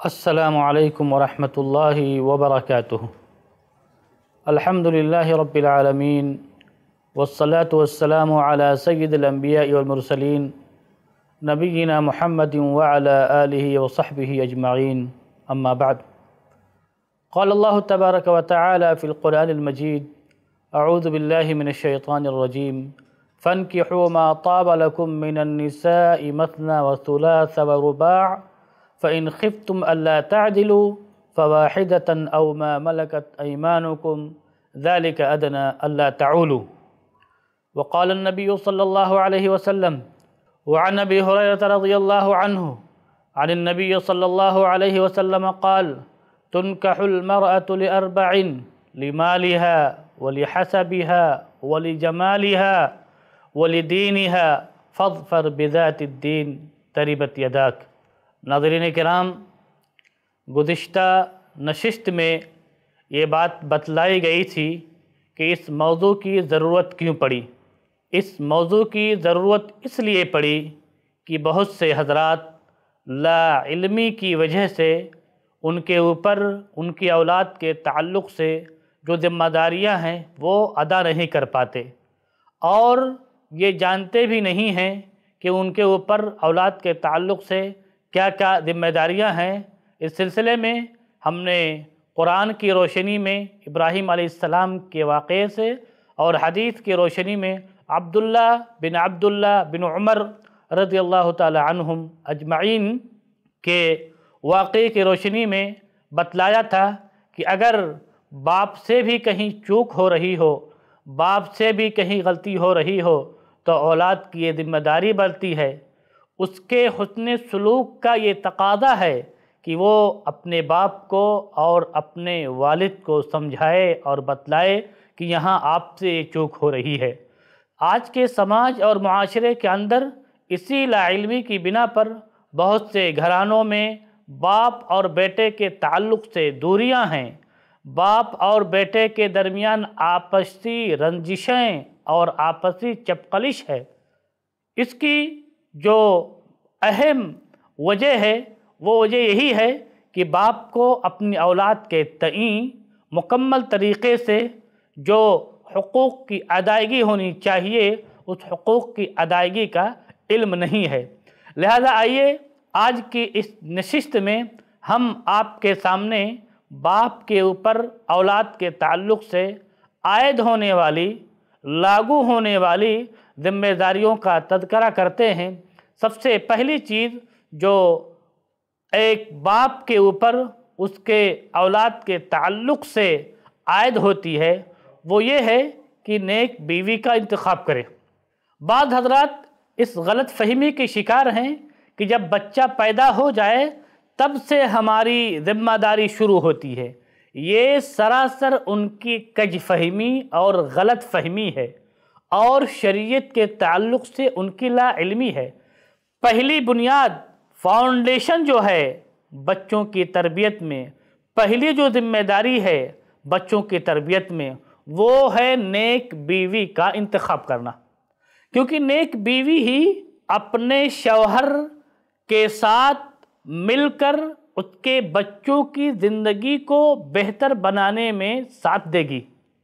अस्सलामु अलैकुम वरहमतुल्लाहि वबरकातुहु। अल्हम्दुलिल्लाहि रब्बिल आलमीन वस्सलातु वस्सलामु अला सय्यिदिल अंबिया'i वल मुरसलीन नबिय्यिना मुहम्मदिन व अला आलिहि व सहबिहि अजमईन, अम्मा बाद। क़ाल अल्लाहु तबारक व तआला फ़िल क़ुरआनिल मजीद, अऊज़ु बिल्लाहि मिनश शैतानिर रजीम, फ़न्किहू मा ताब लकुम मिनन निसाइ मस्ना व सुलास व रुबा' फ़इन ख़िफ़्तुम अल्ला तअदिलू फ़वाहिदतन औ मा मलकत अयमानुकुम ज़ालिका अदना अल्ला तऊलू। वक़ाल अन्नबिय्यु सल्लल्लाहु अलैहि वसल्लम व अन अबी हुरैरह रज़ियल्लाहु अन्हु अनिन नबिय्यि सल्लल्लाहु अलैहि वसल्लम क़ाल तुनकहुल मरअतु लिअर्बइन लिमालिहा व लिहसबिहा व लिजमालिहा व लिदीनिहा फ़ज़फ़र बिज़ातिद्दीन तरिबत यदाक। नाज़रीन किराम, गुज़िश्ता नशिस्त में ये बात बतलाई गई थी कि इस मौज़ू की ज़रूरत क्यों पड़ी। इस मौज़ू की ज़रूरत इसलिए पड़ी कि बहुत से हज़रात लाइल्मी की वजह से उनके ऊपर उनकी औलाद के ताल्लुक़ से जो ज़िम्मेदारियाँ हैं वो अदा नहीं कर पाते और ये जानते भी नहीं हैं कि उनके ऊपर औलाद के ताल्लुक़ से क्या क्या ज़िम्मेदारियाँ हैं। इस सिलसिले में हमने कुरान की रोशनी में इब्राहीम अलैहिस्सलाम के वाक़े से और हदीस की रोशनी में अब्दुल्ला बिन उमर रज़ियल्लाहु ताला अन्हुम अजमईन के वाक़े की रोशनी में बतलाया था कि अगर बाप से भी कहीं चूक हो रही हो, बाप से भी कहीं गलती हो रही हो, तो औलाद की ये ज़िम्मेदारी बनती है, उसके हुस्न सलूक का ये तकाज़ा है कि वो अपने बाप को और अपने वालिद को समझाए और बतलाए कि यहाँ आपसे ये चूक हो रही है। आज के समाज और मुआशरे के अंदर इसी लाइल्मी की बिना पर बहुत से घरानों में बाप और बेटे के ताल्लुक़ से दूरियां हैं। बाप और बेटे के दरमियान आपसी रंजिशें और आपसी चपकलिश है। इसकी जो अहम वजह है वो वजह यही है कि बाप को अपनी औलाद के तई मुकम्मल तरीक़े से जो हुकूक़ की अदायगी होनी चाहिए उस हुकूक़ की अदायगी का इल्म नहीं है। लिहाजा आइए आज की इस नशिस्त में हम आपके सामने बाप के ऊपर औलाद के ताल्लुक़ से आयद होने वाली, लागू होने वाली ज़िम्मेदारियों का तज़किरा करते हैं। सबसे पहली चीज़ जो एक बाप के ऊपर उसके औलाद के ताल्लुक़ से आयद होती है वो ये है कि नेक बीवी का इंतखाब करे। बाद हज़रात इस गलत फहमी के शिकार हैं कि जब बच्चा पैदा हो जाए तब से हमारी ज़िम्मेदारी शुरू होती है। ये सरासर उनकी कज फहमी और गलत फहमी है और शरीयत के ताल्लुक़ से उनकी लाइल्मी है। पहली बुनियाद फाउंडेशन जो है बच्चों की तरबियत में, पहली जो ज़िम्मेदारी है बच्चों की तरबियत में वो है नेक बीवी का इंतखाब करना, क्योंकि नेक बीवी ही अपने शौहर के साथ मिलकर उसके बच्चों की ज़िंदगी को बेहतर बनाने में साथ देगी।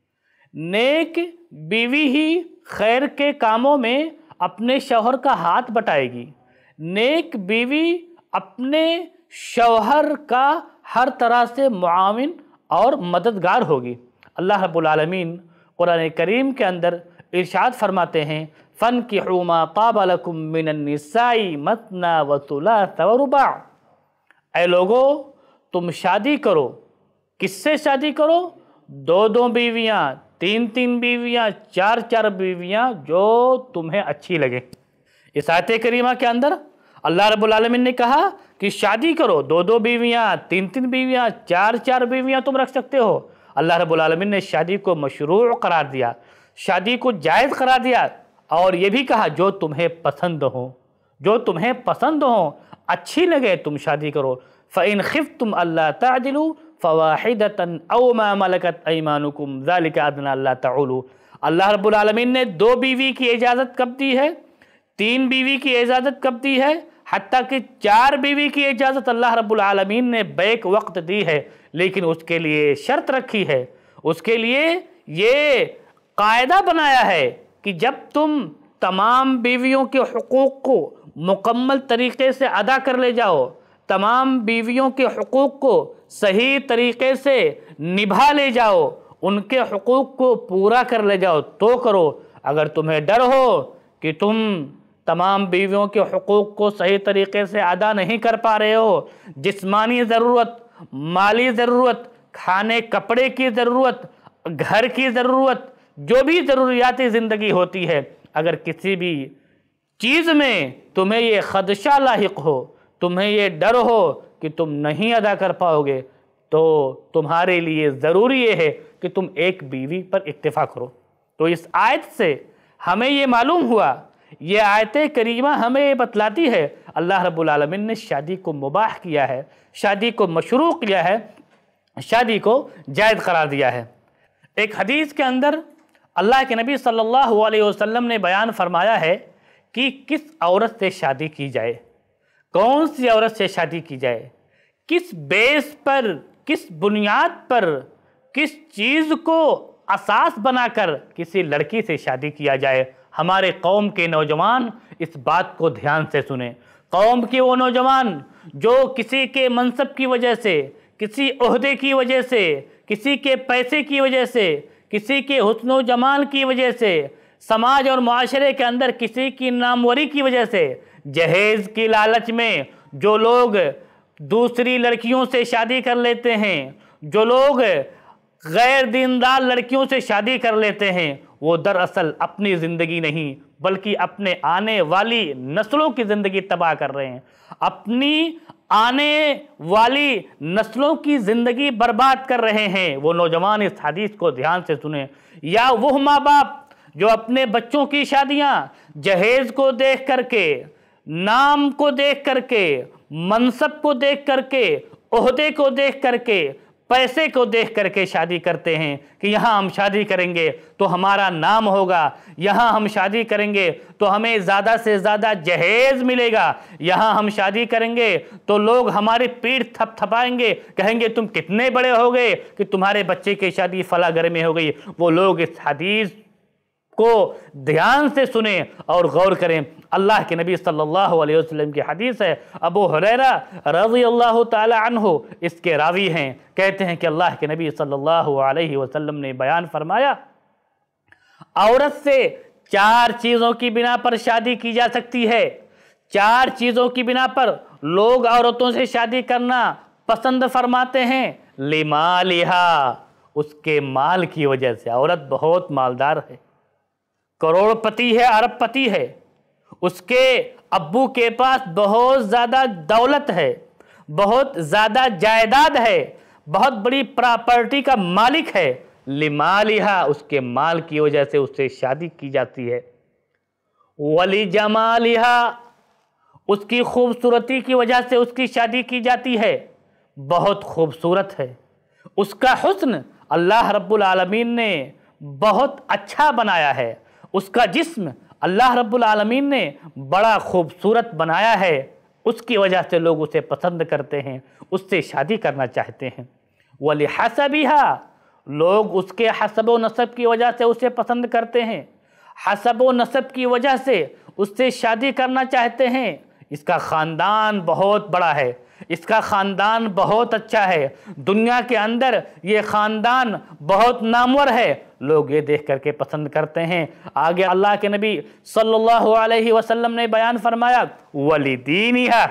नेक बीवी ही खैर के कामों में अपने शौहर का हाथ बटाएगी। नेक बीवी अपने शौहर का हर तरह से मुआविन और मददगार होगी। अल्लाह रब्बुल आलमीन कुरान करीम के अंदर इरशाद फरमाते हैं, फ़न्किहू मा ताब लकुम मिनन निसाइ मस्ना व सुलास व रुबा'। ऐ लोगो, तुम शादी करो। किससे शादी करो? दो दो बीवियाँ, तीन तीन बीवियाँ, चार चार बीवियाँ, जो तुम्हें अच्छी लगे। इस आयत करीमा के अंदर अल्लाह रब्बुल आलमीन ने कहा कि शादी करो, दो दो बीवियाँ, तीन तीन बीवियाँ, चार चार बीवियाँ तुम रख सकते हो। अल्लाह रब्बुल आलमीन ने शादी को मशरूअ करार दिया, शादी को जायज़ करार दिया और ये भी कहा जो तुम्हें पसंद हो, जो तुम्हें पसंद हो, अच्छी लगे तुम शादी करो। फ़इन ख़िफ़्तुम अल्ला तअदिलू फ़वाहिदतन औ मा मलकत अयमानुकुम ज़ालिका अदना अल्ला तऊलू। अल्लाह रब्बुल आलमीन ने दो बीवी की इजाज़त कब दी है, तीन बीवी की इजाज़त कब दी है, हत्ता कि 4 बीवी की इजाज़त अल्लाह रब्बुल आलमीन ने बैक वक्त दी है, लेकिन उसके लिए शर्त रखी है, उसके लिए ये कायदा बनाया है कि जब तुम तमाम बीवियों के हुकूक को मुकम्मल तरीक़े से अदा कर ले जाओ, तमाम बीवियों के हुकूक को सही तरीक़े से निभा ले जाओ, उनके हुकूक को पूरा कर ले जाओ तो करो। अगर तुम्हें डर हो कि तुम तमाम बीवियों के हुकूक को सही तरीक़े से अदा नहीं कर पा रहे हो, जिस्मानी ज़रूरत, माली ज़रूरत, खाने कपड़े की ज़रूरत, घर की ज़रूरत, जो भी ज़रूरियाती ज़िंदगी होती है, अगर किसी भी चीज़ में तुम्हें ये ख़दशा लाहिक हो, तुम्हें ये डर हो कि तुम नहीं अदा कर पाओगे, तो तुम्हारे लिए ज़रूरी ये है कि तुम एक बीवी पर इक्तिफ़ा करो। तो इस आयत से हमें ये मालूम हुआ, ये आयत करीमा हमें ये बतलाती है अल्लाह रब्बुल आलमीन ने शादी को मुबाह किया है, शादी को मशरू किया है, शादी को जायज़ करार दिया है। एक हदीस के अंदर अल्लाह के नबी सल्लल्लाहु अलैहि वसल्लम ने बयान फरमाया है कि किस औरत से शादी की जाए, कौन सी औरत से शादी की जाए, किस बेस पर, किस बुनियाद पर, किस चीज़ को असास बनाकर किसी लड़की से शादी किया जाए। हमारे कौम के नौजवान इस बात को ध्यान से सुने। कौम के वो नौजवान जो किसी के मनसब की वजह से, किसी ओहदे की वजह से, किसी के पैसे की वजह से, किसी के हुस्न जमाल की वजह से, समाज और माशरे के अंदर किसी की नामवरी की वजह से, जहेज़ की लालच में जो लोग दूसरी लड़कियों से शादी कर लेते हैं, जो लोग गैर दीनदार लड़कियों से शादी कर लेते हैं, वो दरअसल अपनी ज़िंदगी नहीं बल्कि अपने आने वाली नस्लों की ज़िंदगी तबाह कर रहे हैं, अपनी आने वाली नस्लों की ज़िंदगी बर्बाद कर रहे हैं। वो नौजवान इस हदीस को ध्यान से सुने। या वो माँ बाप जो अपने बच्चों की शादियाँ जहेज़ को देख करके, नाम को देख करके, मनसब को देख करके, ओहदे को देख करके, पैसे को देख करके शादी करते हैं कि यहाँ हम शादी करेंगे तो हमारा नाम होगा, यहाँ हम शादी करेंगे तो हमें ज़्यादा से ज़्यादा जहेज़ मिलेगा, यहाँ हम शादी करेंगे तो लोग हमारी पीठ थपथपाएंगे, कहेंगे तुम कितने बड़े हो गए कि तुम्हारे बच्चे की शादी फला घर में हो गई। वो लोग इस हदीस को ध्यान से सुने और गौर करें। अल्लाह के नबी सल्लल्लाहु अलैहि वसल्लम की हदीस है, अबू हुरैरा रज़ियल्लाहु ताला अन्हु इसके रावी हैं, कहते हैं कि अल्लाह के नबी सल्लल्लाहु अलैहि वसल्लम ने बयान फरमाया, औरत से 4 चीज़ों की बिना पर शादी की जा सकती है। 4 चीज़ों की बिना पर लोग औरतों से शादी करना पसंद फरमाते हैं। लिमालिहा, उसके माल की वजह से, औरत बहुत मालदार है, करोड़पति है, अरबपति है, उसके अब्बू के पास बहुत ज़्यादा दौलत है, बहुत ज़्यादा जायदाद है, बहुत बड़ी प्रॉपर्टी का मालिक है। लिमालिहा, उसके माल की वजह से उससे शादी की जाती है। वली जमालिहा, उसकी खूबसूरती की वजह से उसकी शादी की जाती है, बहुत खूबसूरत है। उसका हुस्न अल्लाह रब्बुल आलमीन ने बहुत अच्छा बनाया है, उसका जिस्म अल्लाह रब्बुल आलमीन ने बड़ा खूबसूरत बनाया है, उसकी वजह से लोग उसे पसंद करते हैं, उससे शादी करना चाहते हैं। वली हसबिहा, लोग उसके हसब व नसब की वजह से उसे पसंद करते हैं, हसब व नसब की वजह से उससे शादी करना चाहते हैं। इसका ख़ानदान बहुत बड़ा है, इसका ख़ानदान बहुत अच्छा है, दुनिया के अंदर ये ख़ानदान बहुत नामवर है, लोग ये देख करके पसंद करते हैं। आगे अल्लाह के नबी सल्लल्लाहु अलैहि वसल्लम ने बयान फरमाया, वलिदीनिहा,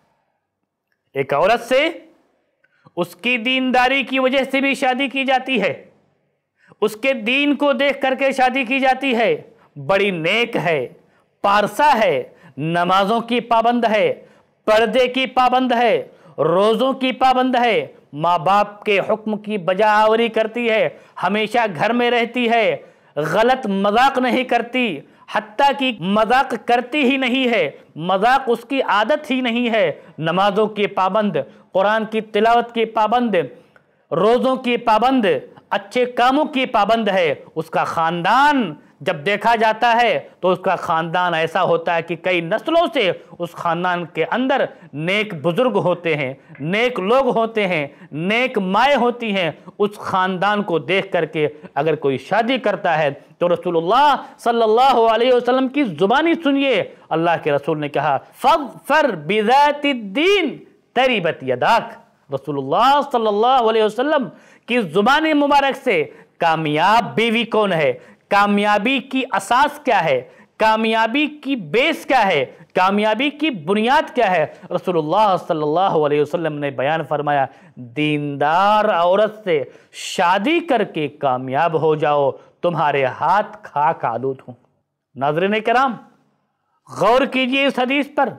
एक औरत से उसकी दीनदारी की वजह से भी शादी की जाती है, उसके दीन को देख करके शादी की जाती है। बड़ी नेक है, पारसा है, नमाजों की पाबंद है, पर्दे की पाबंद है, रोज़ों की पाबंद है, माँ बाप के हुक्म की बजावरी करती है, हमेशा घर में रहती है, गलत मजाक नहीं करती, हत्ता कि मजाक करती ही नहीं है, मजाक उसकी आदत ही नहीं है। नमाजों की पाबंद, कुरान की तिलावत की पाबंद, रोज़ों की पाबंद, अच्छे कामों की पाबंद है। उसका ख़ानदान जब देखा जाता है तो उसका ख़ानदान ऐसा होता है कि कई नस्लों से उस ख़ानदान के अंदर नेक बुज़ुर्ग होते हैं, नेक लोग होते हैं, नेक माएँ होती हैं। उस ख़ानदान को देख करके अगर कोई शादी करता है तो रसूलुल्लाह सल्लल्लाहु अलैहि वसल्लम की ज़ुबानी सुनिए, अल्लाह के रसूल ने कहा फ़ज़्फ़र बिज़ातिद्दीन तरिबत यदाक। रसूलुल्लाह सल्लल्लाहु अलैहि वसल्लम की ज़ुबानी मुबारक से कामयाब बीवी कौन है, कामयाबी की असास क्या है, कामयाबी की बेस क्या है, कामयाबी की बुनियाद क्या है, रसूलुल्लाह सल्लल्लाहु अलैहि वसल्लम ने बयान फरमाया, दीनदार औरत से शादी करके कामयाब हो जाओ, तुम्हारे हाथ खाक आलूद हों। नाज़रीन किराम, गौर कीजिए इस हदीस पर,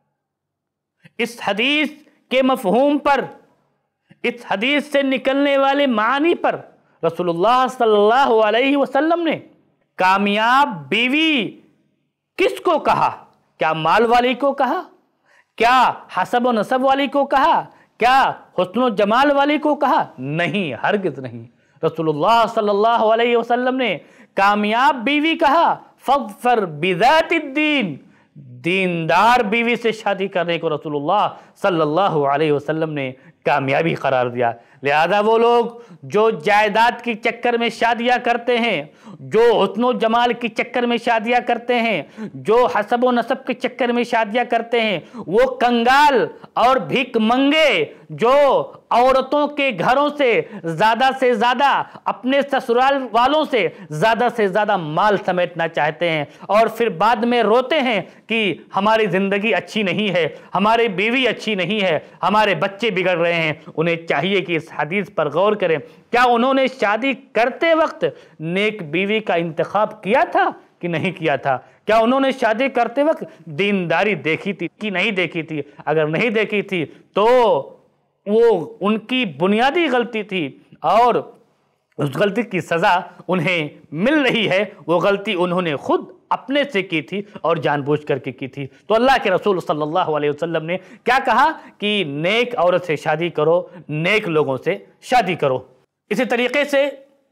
इस हदीस के मफ़हूम पर, इस हदीस से निकलने वाले मानी पर। रसूलुल्लाह सल्लल्लाहु अलैहि वसल्लम ने कामयाब बीवी किसको कहा? क्या माल वाली को कहा? क्या हसब व नसब वाली को कहा? क्या हुस्न व जमाल वाली को कहा? नहीं, हरगिज़ नहीं। रसूलुल्लाह सल्लल्लाहु अलैहि वसल्लम ने कामयाब बीवी कहा फ़ज़्फ़र बिज़ातिद्दीन, दीनदार बीवी से शादी करने को रसूलुल्लाह सल्लल्लाहु अलैहि वसल्लम ने कामयाबी करार दिया। लिहाजा वो लोग जो जायदाद के चक्कर में शादियां करते हैं, जो हुस्न व जमाल के चक्कर में शादियां करते हैं, जो हसब व नसब के चक्कर में शादियां करते हैं, वो कंगाल और भिख मंगे जो औरतों के घरों से ज़्यादा अपने ससुराल वालों से ज़्यादा माल समेटना चाहते हैं और फिर बाद में रोते हैं कि हमारी ज़िंदगी अच्छी नहीं है, हमारी बीवी अच्छी नहीं है, हमारे बच्चे बिगड़ रहे हैं। उन्हें चाहिए कि इस हदीस पर गौर करें, क्या उन्होंने शादी करते वक्त नेक बीवी का इंतखाब किया था कि नहीं किया था? क्या उन्होंने शादी करते वक्त दीनदारी देखी थी कि नहीं देखी थी? अगर नहीं देखी थी तो वो उनकी बुनियादी गलती थी और उस गलती की सज़ा उन्हें मिल रही है। वो गलती उन्होंने खुद अपने से की थी और जानबूझ करके की थी। तो अल्लाह के रसूल सल्लल्लाहु अलैहि वसल्लम ने क्या कहा कि नेक औरत से शादी करो, नेक लोगों से शादी करो। इसी तरीके से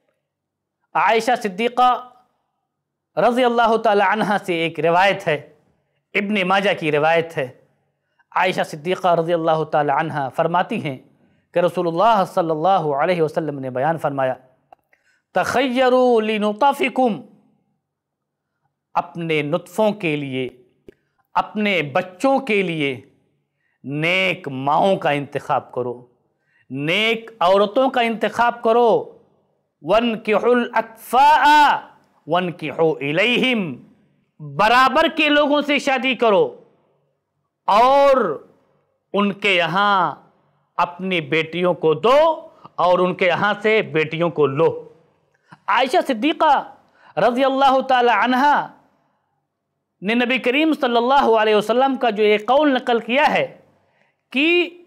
आयशा सिद्दीक़ा रज़ी अल्लाह ताला अन्हा से एक रिवायत है, इब्न माजा की रिवायत है। आयशा सिद्दीक़ा रज़ी अल्लाह ताला अन्हा फरमाती हैं कि रसूलुल्लाह सल्लल्लाहु अलैहि वसल्लम ने बयान फरमाया, तख़य्यरू लिनुताफ़िकुम, अपने नुत्फ़ों के लिए, अपने बच्चों के लिए नेक माओं का इंतखाब करो, नेक औरतों का इंतखाब करो। वनकिहुल अक्फ़ाआ वनकिहु इलैहिम, बराबर के लोगों से शादी करो और उनके यहाँ अपनी बेटियों को दो और उनके यहाँ से बेटियों को लो। आयशा सिद्दीक़ा रज़ी अल्लाह ताला अन्हा ने नबी करीम सल्लल्लाहु अलैहि वसल्लम का जो एक कौल नकल किया है कि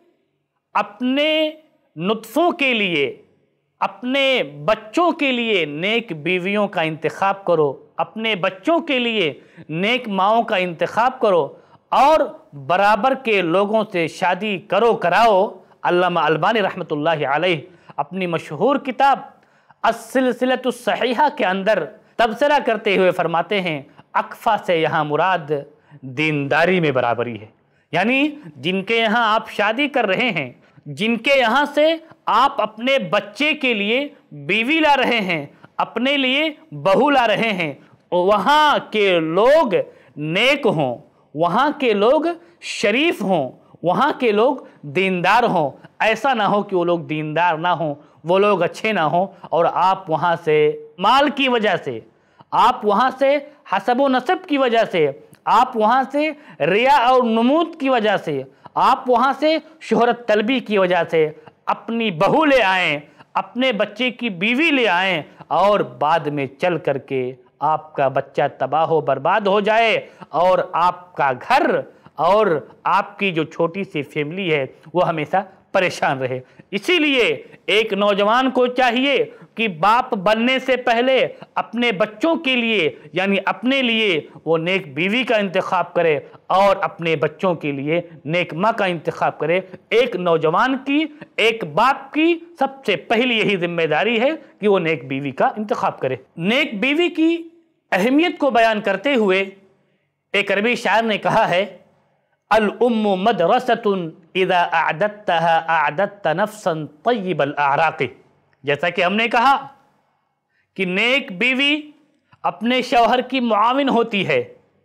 अपने नुत्फ़ों के लिए, अपने बच्चों के लिए नेक बीवियों का इंतखाब करो, अपने बच्चों के लिए नेक माओं का इंतखाब करो और बराबर के लोगों से शादी करो कराओ। अल्लामा अलबानी रहमतुल्लाहि अलैह अपनी मशहूर किताब अस्सिलसिलतुस सहीहा के अंदर तबसरा करते हुए फरमाते हैं, अक्फ़ा से यहाँ मुराद दीनदारी में बराबरी है। यानी जिनके यहाँ आप शादी कर रहे हैं, जिनके यहाँ से आप अपने बच्चे के लिए बीवी ला रहे हैं, अपने लिए बहू ला रहे हैं, वहाँ के लोग नेक हों, वहाँ के लोग शरीफ हों, वहाँ के लोग दीनदार हों। ऐसा ना हो कि वो लोग दीनदार ना हों, वो लोग अच्छे ना हों और आप वहाँ से माल की वजह से, आप वहाँ से हसब व नसब की वजह से, आप वहाँ से रिया और नमूद की वजह से, आप वहाँ से शोहरत तलबी की वजह से अपनी बहू ले आएँ, अपने बच्चे की बीवी ले आएँ और बाद में चल करके आपका बच्चा तबाह हो बर्बाद हो जाए और आपका घर और आपकी जो छोटी सी फैमिली है वो हमेशा परेशान रहे। इसीलिए एक नौजवान को चाहिए कि बाप बनने से पहले अपने बच्चों के लिए यानी अपने लिए वो नेक बीवी का इंतखाब करे और अपने बच्चों के लिए नेक माँ का इंतखाब करे। एक नौजवान की, एक बाप की सबसे पहली यही जिम्मेदारी है कि वो नेक बीवी का इंतखाब करे। नेक बीवी की अहमियत को बयान करते हुए एक अरबी शायर ने कहा है, अल उम्मु मदरसतुन इदा अअदत्तहा अअदत्त नफ्सन तय्यिबल अअराक़ि। जैसा कि हमने कहा कि नेक बीवी अपने शौहर की मुआविन होती है।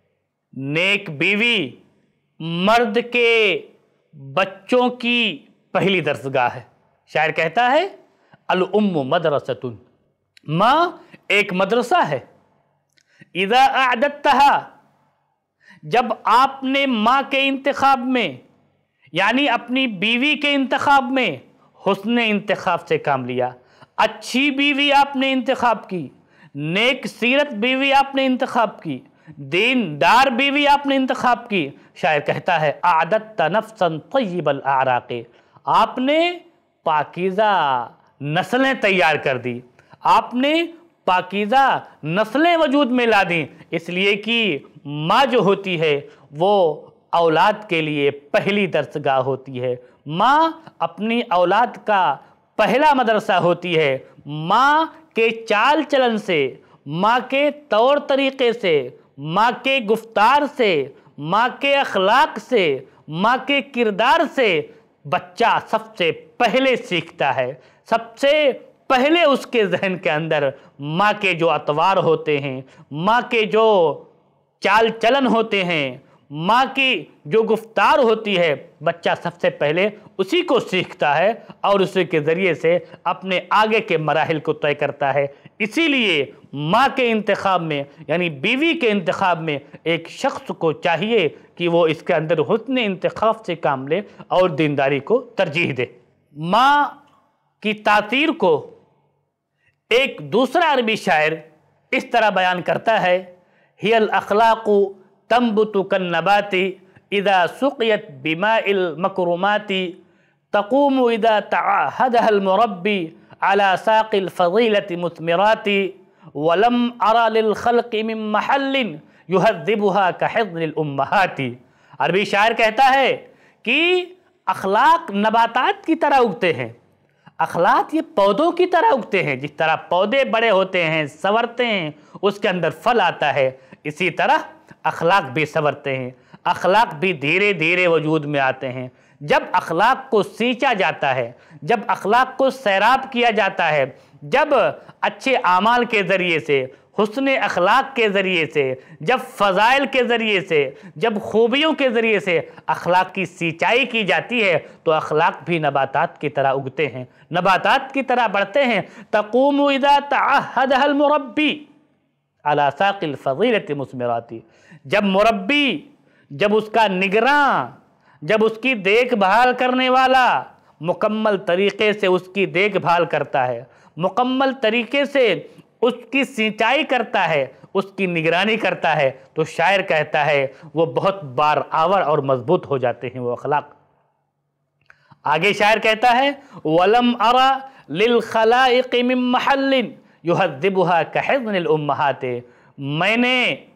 नेक बीवी मर्द के बच्चों की पहली दरसगाह है। शायर कहता है अल उम्मु मदरसतुन, माँ एक मदरसा है। इदा अअदत्तहा, जब आपने माँ के इंतखाब में यानी अपनी बीवी के इंतखाब में हुस्ने इंतखाब से काम लिया, अच्छी बीवी आपने इंतखाब की, नेक सीरत बीवी आपने इंतखाब की, दीनदार बीवी आपने इंतखाब की। शायर कहता है आदत नफ्सन तय्यिबल अअराक़ि, आपने पाकीज़ा नस्लें तैयार कर दी, आपने पाकीज़ा नस्लें वजूद में ला दी। इसलिए कि माँ जो होती है वो औलाद के लिए पहली दरसगाह होती है। माँ अपनी औलाद का पहला मदरसा होती है। माँ के चाल चलन से, माँ के तौर तरीक़े से, माँ के गुफ्तार से, माँ के अखलाक से, माँ के किरदार से बच्चा सबसे पहले सीखता है। सबसे पहले उसके जहन के अंदर माँ के जो अतवार होते हैं, माँ के जो चाल चलन होते हैं, माँ की जो गुफ्तार होती है, बच्चा सबसे पहले उसी को सीखता है और उसी के ज़रिए से अपने आगे के मराहिल को तय करता है। इसीलिए माँ के इंतखाब में यानी बीवी के इंतखाब में एक शख्स को चाहिए कि वो इसके अंदर हुस्न इंतखाब से काम ले और दीनदारी को तरजीह दे। माँ की तासीर को एक दूसरा अरबी शायर इस तरह बयान करता है, हियल अखलाक़ु तंबुतु कन्नबाती इदा सुक़ियत बिमाइल मकरूमाती तक़ूमु इदा तअहदहल मुरब्बी अला साक़िल फ़ज़ीलति मुस्मिराती वलम अरा लिल ख़ल्क़ि मिन महल्लिन युहज़्ज़िबुहा कहिज़्निल उम्महाती। अरबी शायर कहता है कि अखलाक नबातात की तरह उगते हैं। अखलाक ये पौधों की तरह उगते हैं। जिस तरह पौधे बड़े होते हैं, संवरते हैं, उसके अंदर फल आता है, इसी तरह अखलाक भी संवरते हैं, अखलाक भी धीरे धीरे वजूद में आते हैं। जब अखलाक को सींचा जाता है, जब अखलाक को सैराब किया जाता है, जब अच्छे आमाल के ज़रिए से, हुस्ने अखलाक के ज़रिए से, जब फ़ज़ाइल के ज़रिए से, जब खूबियों के ज़रिए से अखलाक की सिंचाई की जाती है तो अखलाक भी नबातात की तरह उगते हैं, नबातात की तरह बढ़ते हैं। तक़ूमु इज़ा तअहदहल मुरब्बी अला साक़िल फ़ज़ीलति मुस्मिराती, जब मुरब्बी, जब उसका निगरान, जब उसकी देखभाल करने वाला मुकम्मल तरीक़े से उसकी देखभाल करता है, मुकम्मल तरीक़े से उसकी सिंचाई करता है, उसकी निगरानी करता है, तो शायर कहता है वो बहुत बार आवर और मजबूत हो जाते हैं वो अखलाक। आगे शायर कहता है वलम अरा लिल खलाइक़ि मिन महल्लिन युहज़्ज़िबुहा कहिज़्निल उम्महाते, मैंने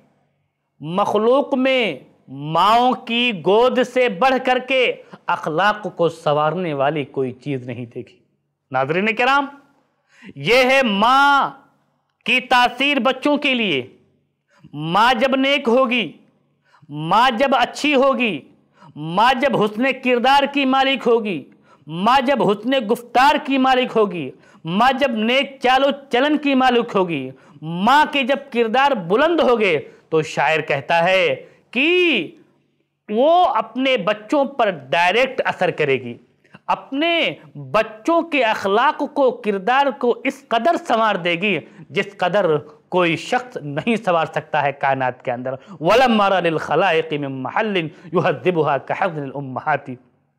मखलूक में माओं की गोद से बढ़ करके अखलाक को संवारने वाली कोई चीज़ नहीं देखी। नाज़रीन किराम, ये है माँ की तासीर बच्चों के लिए। माँ जब नेक होगी, माँ जब अच्छी होगी, माँ जब हुस्ने किरदार की मालिक होगी, माँ जब हुस्ने गुफ्तार की मालिक होगी, माँ जब नेक चालो चलन की मालिक होगी, माँ के जब किरदार बुलंद होंगे, तो शायर कहता है कि वो अपने बच्चों पर डायरेक्ट असर करेगी, अपने बच्चों के अखलाक को, किरदार को इस कदर संवार देगी जिस कदर कोई शख्स नहीं संवार सकता है कायनात के अंदर। वलम अरा लिल खलाइक़ि मिन महल्लिन युहज़्ज़िबुहा कहिज़्निल उम्महाती।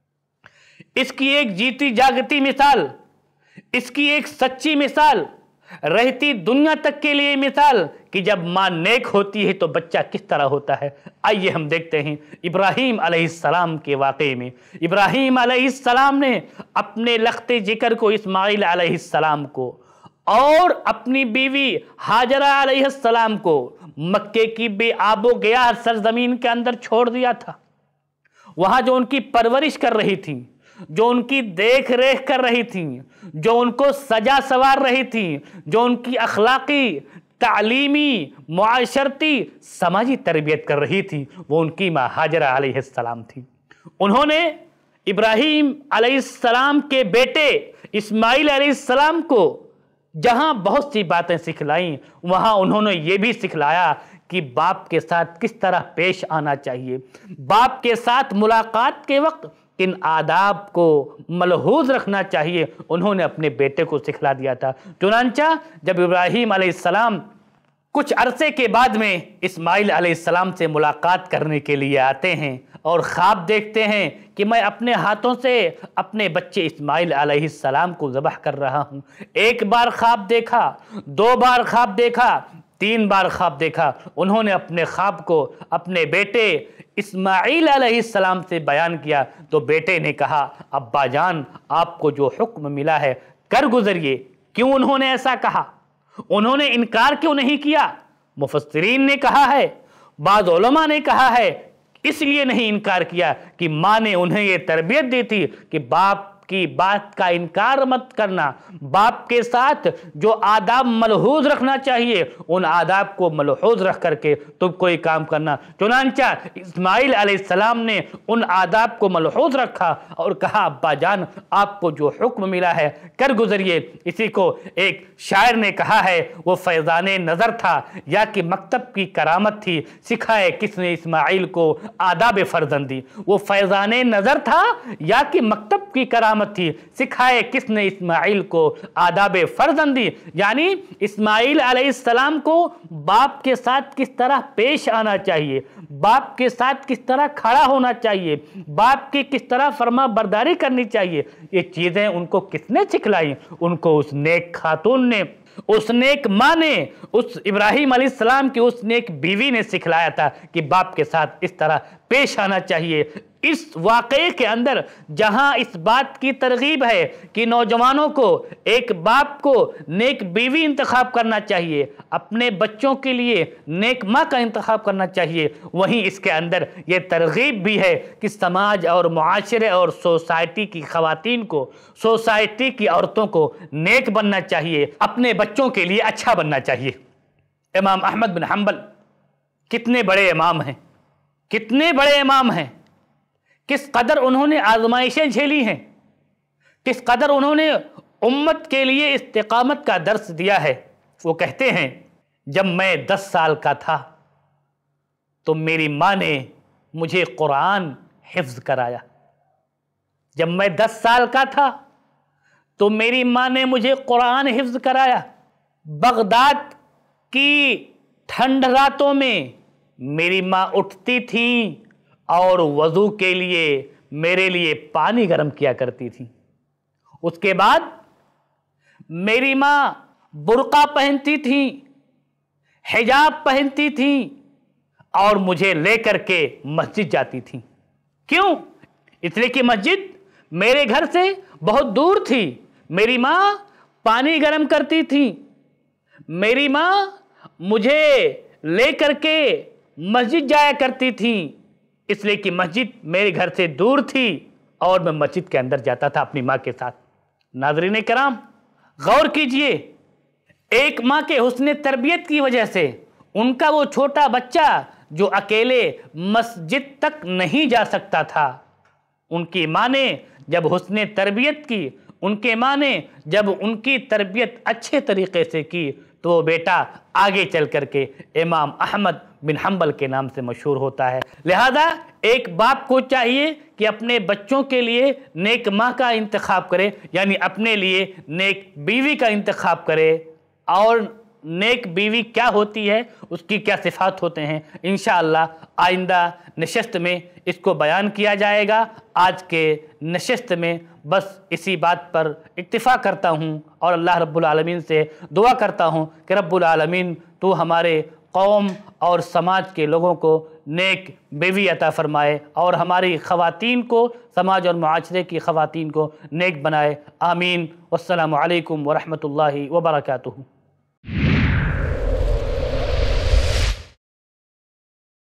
इसकी एक जीती जागती मिसाल, इसकी एक सच्ची मिसाल, रहती दुनिया तक के लिए मिसाल कि जब माँ नेक होती है तो बच्चा किस तरह होता है। आइए हम देखते हैं इब्राहीम अलैहिस्सलाम के वाक़े में। इब्राहीम अलैहिस्सलाम ने अपने लख्ते जिक्र को इस्माइल अलैहिस्सलाम को और अपनी बीवी हाजरा अलैहिस्सलाम को मक्के की बेआबो गया सरजमीन के अंदर छोड़ दिया था। वहाँ जो उनकी परवरिश कर रही थी, जो उनकी देख रेख कर रही थी, जो उनको सजा सवार रही थी, जो उनकी अखलाकी तालीमी, मुआशरती, समाजी तरबियत कर रही थी, वो उनकी माँ हाजरा अलैहिस्सलाम थी। उन्होंने इब्राहीम अलैहिस्सलाम के बेटे इस्माइल अलैहिस्सलाम को जहाँ बहुत सी बातें सिखलाईं, वहाँ उन्होंने ये भी सिखलाया कि बाप के साथ किस तरह पेश आना चाहिए, बाप के साथ मुलाकात के वक्त किन आदाब को मलहूज रखना चाहिए, उन्होंने अपने बेटे को सिखला दिया था। चुनांचा जब इब्राहीम अलैहिस्सलाम कुछ अरसे के बाद में इस्माइल अलैहिस्सलाम से मुलाकात करने के लिए आते हैं और ख्वाब देखते हैं कि मैं अपने हाथों से अपने बच्चे इस्माइल अलैहिस्सलाम को ज़बह कर रहा हूँ। एक बार ख्वाब देखा, 2 बार ख्वाब देखा, 3 बार ख्वाब देखा। उन्होंने अपने ख्वाब को अपने बेटे इस्माइल अलैहिस्सलाम से बयान किया तो बेटे ने कहा, अब्बा जान, आपको जो हुक्म मिला है कर गुजरिए। क्यों उन्होंने ऐसा कहा? उन्होंने इनकार क्यों नहीं किया? मुफस्सिरीन ने कहा है, बाद उलमा ने कहा है, इसलिए नहीं इनकार किया कि माँ ने उन्हें ये तरबियत दी थी कि बाप की बात का इनकार मत करना, बाप के साथ जो आदाब मलहूज रखना चाहिए उन आदाब को मलहूज रख करके तुम कोई काम करना। चुनांचा इस्माइल अलैहिस्सलाम ने उन आदाब को मलहूज रखा और कहा, अब्बा जान, आपको जो हुक्म मिला है कर गुजरिए। इसी को एक शायर ने कहा है, वो फैज़ाने नज़र था या कि मकतब की करामत थी, सिखाए किसने इस्माइल को आदाब फर्जंदी। वो फैज़ाने नज़र था या कि मकतब की करामत थी, सिखाए किसने इस्माइल को आदाब फर्जंदी। यानी इस्माइल अलैहिस्सलाम को बाप के साथ किस तरह पेश आना चाहिए, बाप के साथ किस तरह खड़ा होना चाहिए, बाप की किस तरह फर्मा बरदारी करनी चाहिए, ये चीज़ें उनको किसने सिखलाई? उनको उस नेक खातून ने, उस नेक माँ ने, उस इब्राहीम अलैहिस्सलाम की उस नेक बीवी ने सिखलाया था कि बाप के साथ इस तरह पेश आना चाहिए। इस वाक़े के अंदर जहां इस बात की तरगीब है कि नौजवानों को एक बाप को नेक बीवी इंतखाब करना चाहिए, अपने बच्चों के लिए नेक माँ का इंतखाब करना चाहिए, वहीं इसके अंदर ये तरगीब भी है कि समाज और मुआशरे और सोसाइटी की ख़वातीन को, सोसाइटी की औरतों को नेक बनना चाहिए, अपने बच्चों के लिए अच्छा बनना चाहिए। इमाम अहमद बिन हंबल कितने बड़े इमाम हैं, कितने बड़े इमाम हैं, किस कदर उन्होंने आजमाइशें झेली हैं, किस कदर उन्होंने उम्मत के लिए इस्तिकामत का दर्स दिया है। वो कहते हैं, जब मैं 10 साल का था तो मेरी माँ ने मुझे कुरान हिफ्ज़ कराया। जब मैं 10 साल का था तो मेरी माँ ने मुझे कुरान हिफ्ज़ कराया। बगदाद की ठंड रातों में मेरी माँ उठती थी और वज़ू के लिए मेरे लिए पानी गर्म किया करती थी। उसके बाद मेरी माँ बुर्का पहनती थी, हिजाब पहनती थी और मुझे लेकर के मस्जिद जाती थी। क्यों? इसलिए कि मस्जिद मेरे घर से बहुत दूर थी। मेरी माँ पानी गर्म करती थी, मेरी माँ मुझे लेकर के मस्जिद जाया करती थी, इसलिए कि मस्जिद मेरे घर से दूर थी और मैं मस्जिद के अंदर जाता था अपनी माँ के साथ। नाज़रीन कराम, गौर कीजिए, एक माँ के हुस्न तरबियत की वजह से उनका वो छोटा बच्चा जो अकेले मस्जिद तक नहीं जा सकता था, उनकी माँ ने जब हुस्न तरबियत की, उनके माँ ने जब उनकी तरबियत अच्छे तरीके से की तो वो बेटा आगे चल करके इमाम अहमद बिन हंबल के नाम से मशहूर होता है। लिहाजा एक बाप को चाहिए कि अपने बच्चों के लिए नेक माँ का इंतखाब करे, यानी अपने लिए नेक बीवी का इंतखाब करे। और नेक बीवी क्या होती है, उसकी क्या सिफात होते हैं, इंशाअल्लाह आइंदा नशस्त में इसको बयान किया जाएगा। आज के नशस्त में बस इसी बात पर इत्तिफा करता हूँ और अल्लाह रब्बुल आलमीन से दुआ करता हूँ कि रब्बुल आलमीन तो हमारे कौम और समाज के लोगों को नेक बीवी अता फ़रमाए और हमारी ख़वातीन को, समाज और मुआशरे की ख़वातीन को नेक बनाए। आमीन। वस्सलामु अलैकुम वरहमतुल्लाहि वबरकातुहू।